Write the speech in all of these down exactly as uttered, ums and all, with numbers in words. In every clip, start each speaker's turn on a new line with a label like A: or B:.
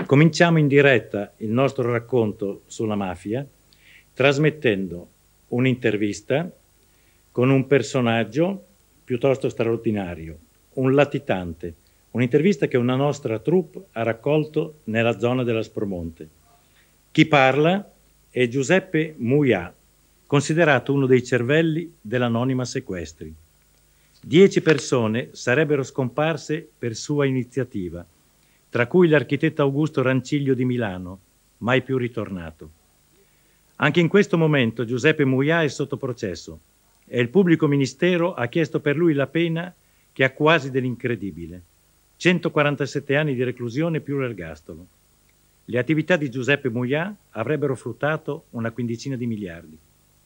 A: Cominciamo in diretta il nostro racconto sulla mafia trasmettendo un'intervista con un personaggio piuttosto straordinario, un latitante, un'intervista che una nostra troupe ha raccolto nella zona dell'Aspromonte. Chi parla è Giuseppe Muià, considerato uno dei cervelli dell'Anonima Sequestri. Dieci persone sarebbero scomparse per sua iniziativa, tra cui l'architetto Augusto Ranciglio di Milano, mai più ritornato. Anche in questo momento Giuseppe Muià è sotto processo e il pubblico ministero ha chiesto per lui la pena che ha quasi dell'incredibile, centoquarantasette anni di reclusione più l'ergastolo. Le attività di Giuseppe Muià avrebbero fruttato una quindicina di miliardi.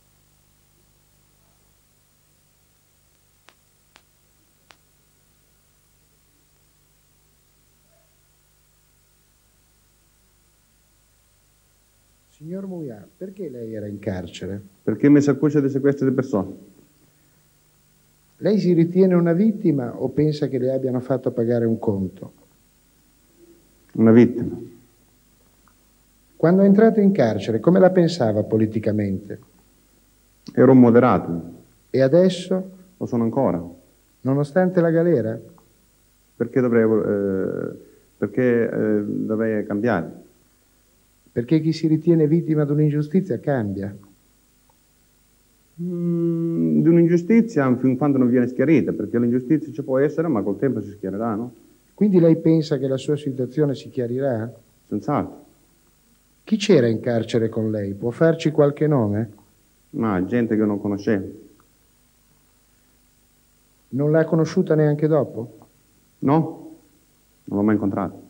B: Signor Muià, perché lei era in carcere?
C: Perché mi si accusa di sequestro di persone.
B: Lei si ritiene una vittima o pensa che le abbiano fatto pagare un conto?
C: Una vittima.
B: Quando è entrato in carcere, come la pensava politicamente?
C: Ero un moderato.
B: E adesso?
C: Lo sono ancora.
B: Nonostante la galera?
C: Perché dovrei, eh, perché, eh, dovrei cambiare?
B: Perché chi si ritiene vittima di un'ingiustizia cambia.
C: Mm, di un'ingiustizia fin quando non viene schiarita, perché l'ingiustizia ci può essere, ma col tempo si schiererà, no?
B: Quindi lei pensa che la sua situazione si chiarirà?
C: Senz'altro.
B: Chi c'era in carcere con lei? Può farci qualche nome?
C: Ma gente che non conoscevo.
B: Non l'ha conosciuta neanche dopo?
C: No, non l'ho mai incontrato.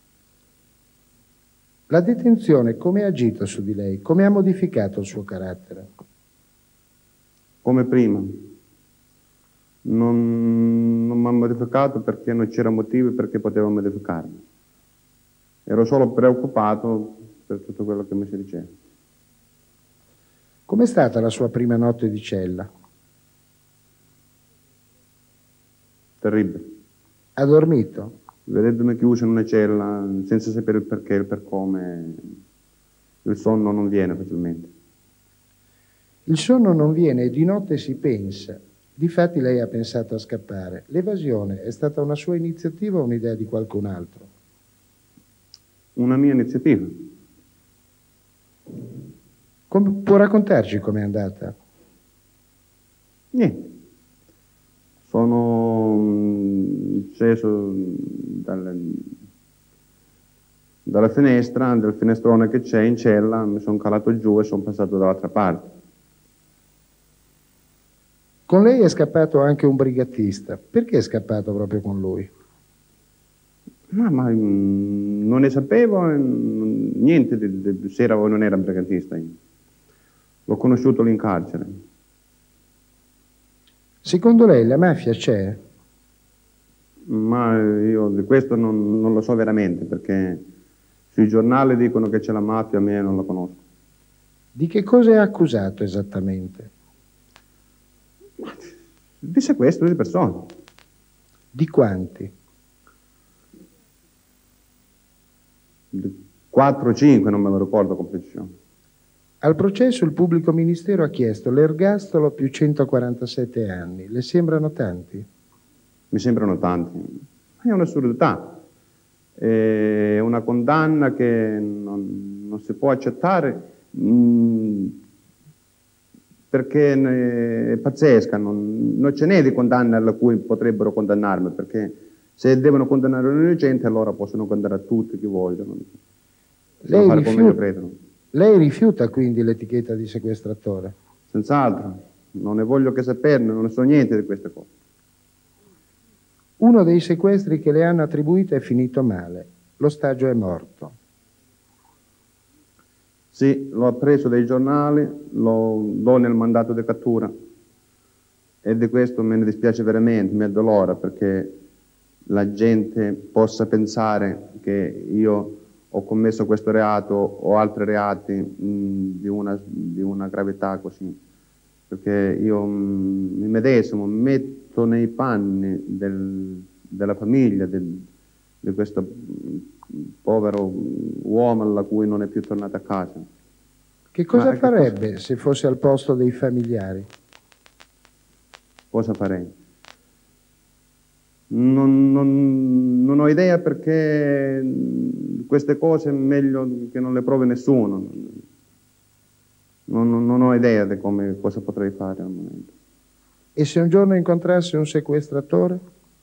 B: La detenzione come ha agito su di lei? Come ha modificato il suo carattere?
C: Come prima. Non, non mi ha modificato perché non c'era motivo perché potevo modificarmi. Ero solo preoccupato per tutto quello che mi si diceva.
B: Com'è stata la sua prima notte di cella?
C: Terribile.
B: Ha dormito?
C: Vedendomi chiuso in una cella senza sapere il perché, il per come, il sonno non viene facilmente.
B: Il sonno non viene e di notte si pensa. Difatti lei ha pensato a scappare. L'evasione è stata una sua iniziativa o un'idea di qualcun altro?
C: Una mia iniziativa.
B: Come, può raccontarci com'è andata?
C: Niente. Sono sceso dal, dalla finestra, del finestrone che c'è in cella, mi sono calato giù e sono passato dall'altra parte.
B: Con lei è scappato anche un brigattista. Perché è scappato proprio con lui?
C: Ma, ma non ne sapevo niente di, di, se era o non era un brigantista. L'ho conosciuto lì in carcere.
B: Secondo lei la mafia c'è?
C: Ma io di questo non, non lo so veramente, perché sui giornali dicono che c'è la mafia, a me non la conosco.
B: Di che cosa è accusato esattamente?
C: Di sequestro di persone.
B: Di quanti?
C: quattro o cinque, non me lo ricordo con precisione.
B: Al processo il pubblico ministero ha chiesto l'ergastolo più centoquarantasette anni. Le sembrano tanti?
C: Mi sembrano tanti. È un'assurdità. È una condanna che non, non si può accettare mh, perché è pazzesca. Non, non ce n'è di condanna alla cui potrebbero condannarmi, perché se devono condannare un innocente allora possono condannare tutti chi vogliono.
B: Lei
C: fare
B: rifiuta,
C: come meglio credono.
B: Lei rifiuta quindi l'etichetta di sequestratore?
C: Senz'altro, non ne voglio che saperne, non ne so niente di queste cose.
B: Uno dei sequestri che le hanno attribuito è finito male, l'ostaggio è morto.
C: Sì, l'ho appreso dai giornali, lo do nel mandato di cattura e di questo me ne dispiace veramente, mi addolora perché la gente possa pensare che io ho commesso questo reato o altri reati mh, di, una, di una gravità così, perché io mh, mi medesimo, mi metto nei panni del, della famiglia, del, di questo povero uomo alla cui non è più tornato a casa.
B: Che cosa
C: Ma
B: farebbe
C: che cosa...
B: se fosse al posto dei familiari?
C: Cosa farei? Non, non, non ho idea, perché queste cose è meglio che non le provi nessuno. Non, non, non ho idea di come, cosa potrei fare al momento.
B: E se un giorno incontrassi un sequestratore?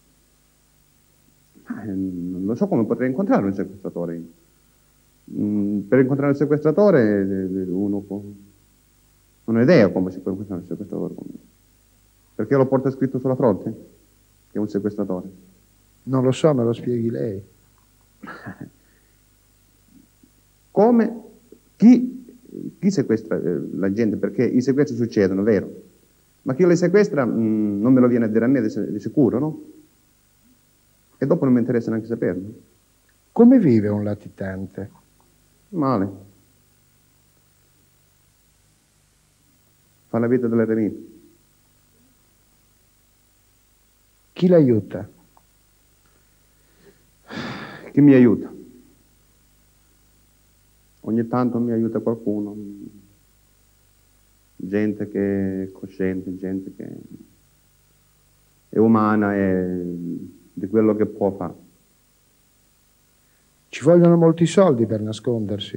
C: Eh, non lo so come potrei incontrare un sequestratore. Mm, per incontrare un sequestratore uno può... non ho idea come si può incontrare un sequestratore. Perché lo porta scritto sulla fronte? Che è un sequestratore.
B: Non lo so, me lo spieghi lei.
C: Come? Chi, chi sequestra eh, la gente? Perché i sequestri succedono, vero? Ma chi le sequestra mh, non me lo viene a dire a me di, di sicuro, no? E dopo non mi interessa neanche saperlo.
B: Come vive un latitante?
C: Male. Fa la vita dell'eremita.
B: Chi l'aiuta?
C: Chi mi aiuta? Ogni tanto mi aiuta qualcuno, gente che è cosciente, gente che è umana e di quello che può fare.
B: Ci vogliono molti soldi per nascondersi?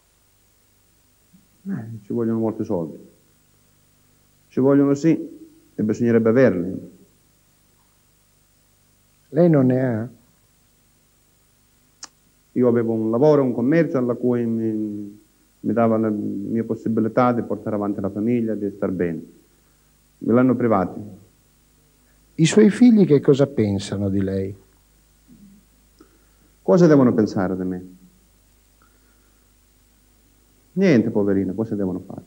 C: Eh, ci vogliono molti soldi. Ci vogliono sì, e bisognerebbe averli.
B: Lei non ne ha?
C: Io avevo un lavoro, un commercio alla cui mi, mi dava la mia possibilità di portare avanti la famiglia, di star bene. Me l'hanno privati.
B: I suoi figli che cosa pensano di lei?
C: Cosa devono pensare di me? Niente, poverina, cosa devono fare?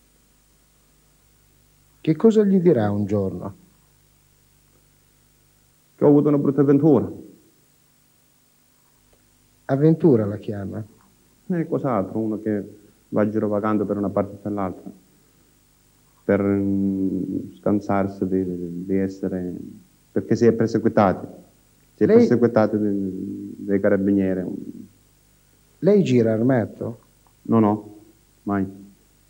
B: Che cosa gli dirà un giorno?
C: Che ho avuto una brutta avventura.
B: Avventura la chiama?
C: E cos'altro? Uno che va girovagando per una parte e per l'altra, per mm, scansarsi di, di essere... perché si è perseguitati. Si è
B: Lei...
C: perseguitati dai carabinieri.
B: Lei gira armato?
C: No, no, mai.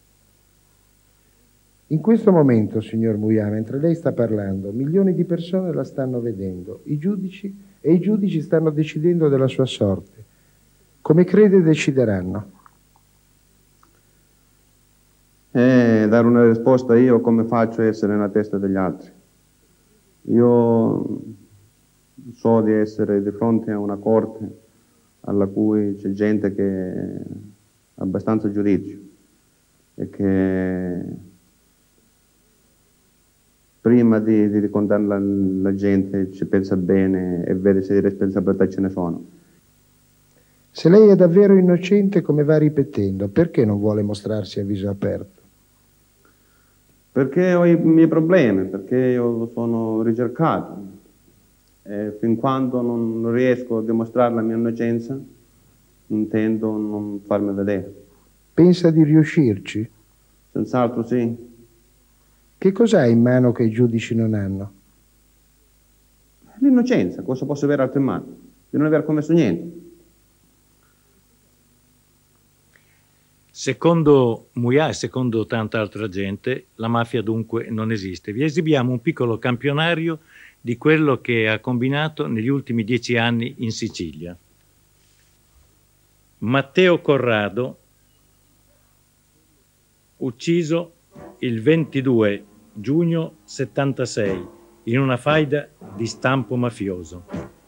B: In questo momento, signor Muia, mentre lei sta parlando, milioni di persone la stanno vedendo, i giudici e i giudici stanno decidendo della sua sorte. Come crede decideranno?
C: Eh, dare una risposta io come faccio a essere nella testa degli altri. Io so di essere di fronte a una corte alla cui c'è gente che ha abbastanza giudizio e che prima di, di condannare la, la gente ci pensa bene e vede se di responsabilità ce ne sono.
B: Se lei è davvero innocente, come va ripetendo, perché non vuole mostrarsi a viso aperto?
C: Perché ho i miei problemi, perché io sono ricercato e fin quando non riesco a dimostrare la mia innocenza intendo non farmi vedere.
B: Pensa di riuscirci?
C: Senz'altro sì.
B: Che cos'ha in mano che i giudici non hanno?
C: L'innocenza, cosa posso avere altro in mano? Di non aver commesso niente.
A: Secondo Muia e secondo tanta altra gente, la mafia dunque non esiste. Vi esibiamo un piccolo campionario di quello che ha combinato negli ultimi dieci anni in Sicilia. Matteo Corrado, ucciso il ventidue giugno settantasei in una faida di stampo mafioso.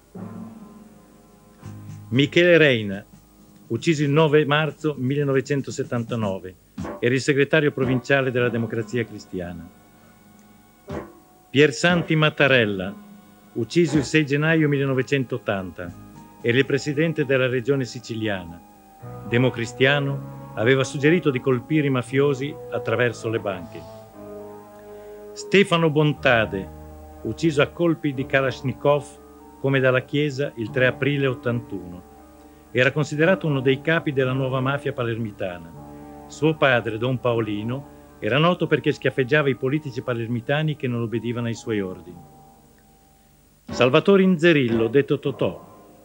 A: Michele Reina, ucciso il nove marzo millenovecentosettantanove, era il segretario provinciale della Democrazia Cristiana. Piersanti Mattarella, ucciso il sei gennaio millenovecentottanta, era il presidente della regione siciliana. Democristiano, aveva suggerito di colpire i mafiosi attraverso le banche. Stefano Bontade, ucciso a colpi di Kalashnikov come dalla Chiesa il tre aprile ottantuno. Era considerato uno dei capi della nuova mafia palermitana. Suo padre, Don Paolino, era noto perché schiaffeggiava i politici palermitani che non obbedivano ai suoi ordini. Salvatore Inzerillo, detto Totò,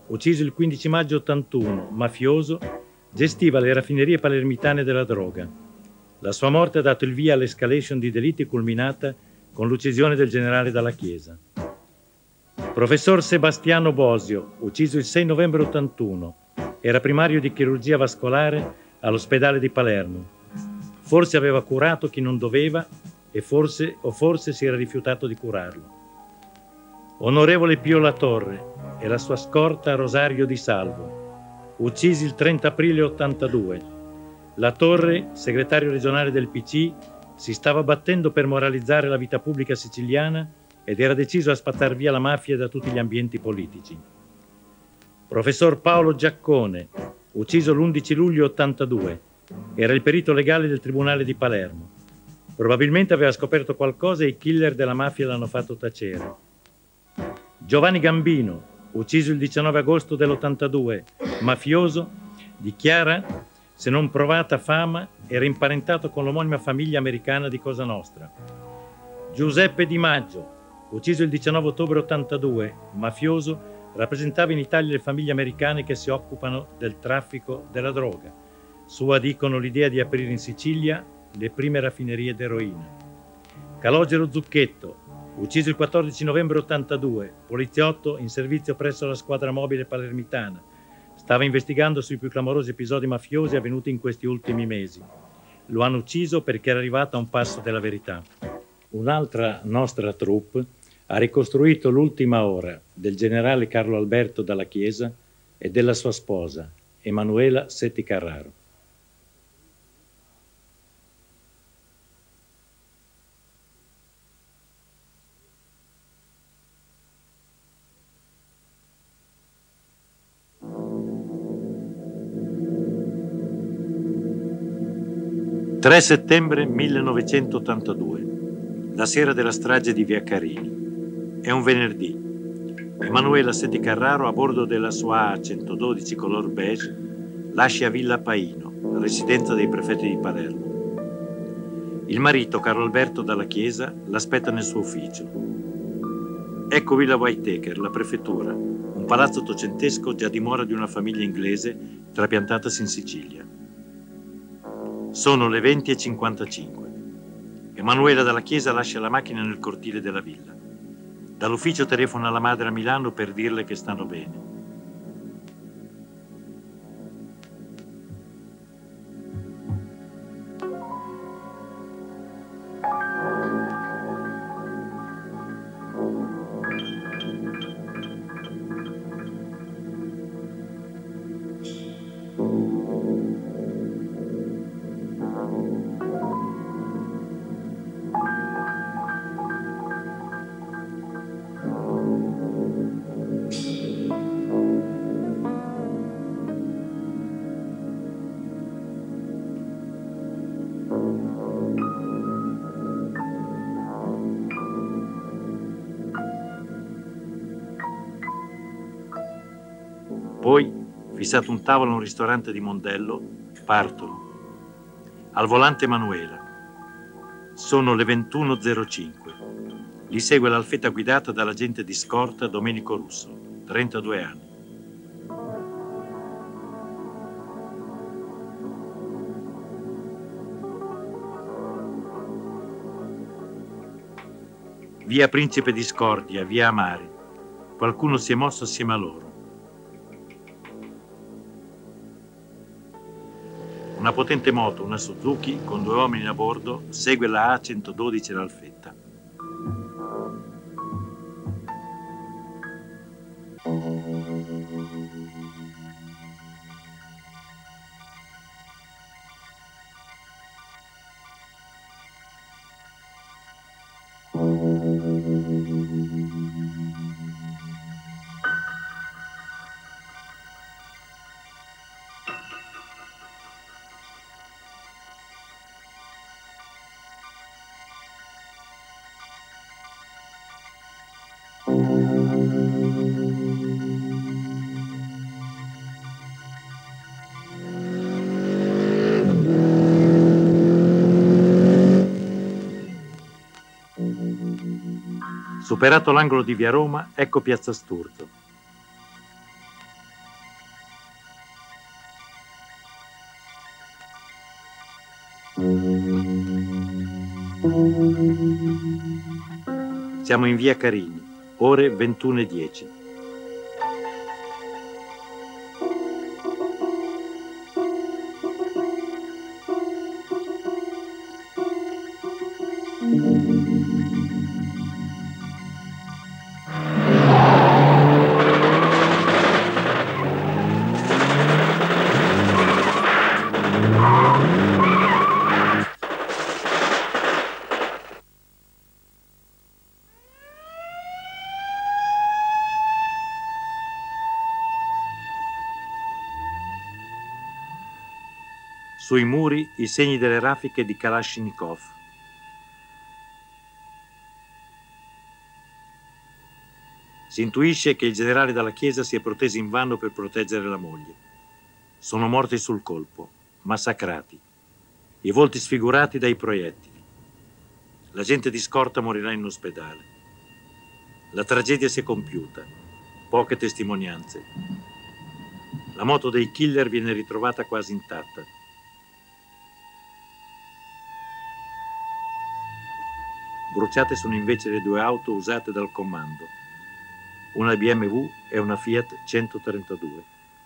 A: ucciso il quindici maggio ottantuno, mafioso, gestiva le raffinerie palermitane della droga. La sua morte ha dato il via all'escalation di delitti culminata con l'uccisione del generale Dalla Chiesa. Professor Sebastiano Bosio, ucciso il sei novembre ottantuno, era primario di chirurgia vascolare all'ospedale di Palermo. Forse aveva curato chi non doveva e forse o forse si era rifiutato di curarlo. Onorevole Pio La Torre e la sua scorta Rosario Di Salvo, uccisi il trenta aprile ottantadue. La Torre, segretario regionale del P C, si stava battendo per moralizzare la vita pubblica siciliana ed era deciso a spazzar via la mafia da tutti gli ambienti politici. Professor Paolo Giaccone, ucciso l'undici luglio ottantadue, era il perito legale del Tribunale di Palermo. Probabilmente aveva scoperto qualcosa e i killer della mafia l'hanno fatto tacere. Giovanni Gambino, ucciso il diciannove agosto dell'ottantadue, mafioso, dichiara se non provata fama era imparentato con l'omonima famiglia americana di Cosa Nostra. Giuseppe Di Maggio, ucciso il diciannove ottobre ottantadue, mafioso, rappresentava in Italia le famiglie americane che si occupano del traffico della droga. Sua dicono l'idea di aprire in Sicilia le prime raffinerie d'eroina. Calogero Zucchetto, ucciso il quattordici novembre ottantadue, poliziotto in servizio presso la squadra mobile palermitana. Stava investigando sui più clamorosi episodi mafiosi avvenuti in questi ultimi mesi. Lo hanno ucciso perché era arrivato a un passo dalla verità. Un'altra nostra troupe ha ricostruito l'ultima ora del generale Carlo Alberto Dalla Chiesa e della sua sposa, Emanuela Setti Carraro. tre settembre millenovecentottantadue, la sera della strage di Via Carini. È un venerdì. Emanuela Setti Carraro, a bordo della sua A centododici color beige, lascia Villa Paino, residenza dei prefetti di Palermo. Il marito, Carlo Alberto Dalla Chiesa, l'aspetta nel suo ufficio. Ecco Villa Whitaker, la prefettura, un palazzo ottocentesco già dimora di una famiglia inglese trapiantatasi in Sicilia. Sono le venti e cinquantacinque. Emanuela Dalla Chiesa lascia la macchina nel cortile della villa. Dall'ufficio telefona alla madre a Milano per dirle che stanno bene. Poi, fissato un tavolo a un ristorante di Mondello, partono. Al volante Emanuela. Sono le ventuno e zero cinque. Li segue l'alfetta guidata dall'agente di scorta Domenico Russo, trentadue anni. Via Principe di Scordia, via Amari. Qualcuno si è mosso assieme a loro. Una potente moto, una Suzuki, con due uomini a bordo, segue la A centododici e l'alfetta. Superato l'angolo di via Roma, ecco piazza Sturzo. Siamo in via Carini, ore ventuno e dieci. Sui muri i segni delle raffiche di Kalashnikov. Si intuisce che il generale dalla chiesa si è proteso invano per proteggere la moglie. Sono morti sul colpo, massacrati, i volti sfigurati dai proiettili. La gente di scorta morirà in ospedale. La tragedia si è compiuta, poche testimonianze. La moto dei killer viene ritrovata quasi intatta. Bruciate sono invece le due auto usate dal comando, una B M W e una Fiat centotrentadue.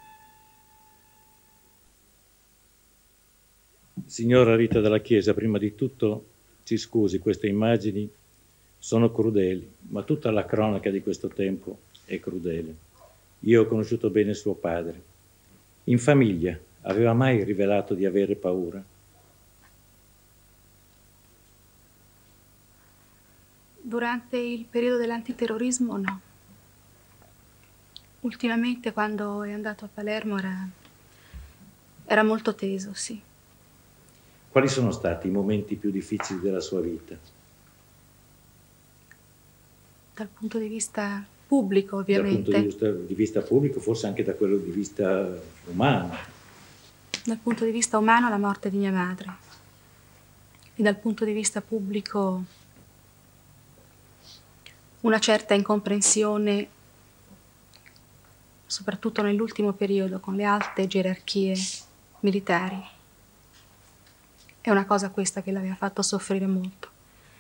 A: Signora Rita dalla Chiesa, prima di tutto ci scusi, queste immagini sono crudeli, ma tutta la cronaca di questo tempo è crudele. Io ho conosciuto bene suo padre. In famiglia aveva mai rivelato di avere paura?
D: Durante il periodo dell'antiterrorismo no. Ultimamente quando è andato a Palermo era, era molto teso, sì.
A: Quali sono stati i momenti più difficili della sua vita?
D: Dal punto di vista pubblico, ovviamente.
A: Dal punto di vista, di vista pubblico, forse anche da quello di vista umano.
D: Dal punto di vista umano la morte di mia madre. E dal punto di vista pubblico una certa incomprensione, soprattutto nell'ultimo periodo, con le alte gerarchie militari. È una cosa questa che l'aveva fatto soffrire molto.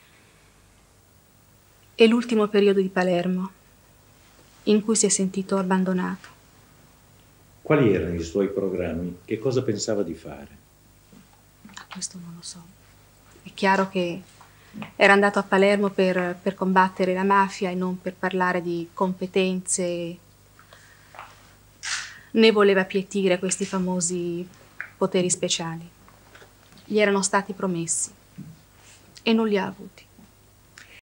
D: E l'ultimo periodo di Palermo, in cui si è sentito abbandonato.
A: Quali erano i suoi programmi? Che cosa pensava di fare?
D: Questo non lo so. È chiaro che era andato a Palermo per, per combattere la mafia e non per parlare di competenze, né voleva appiattire questi famosi poteri speciali. Gli erano stati promessi e non li ha avuti.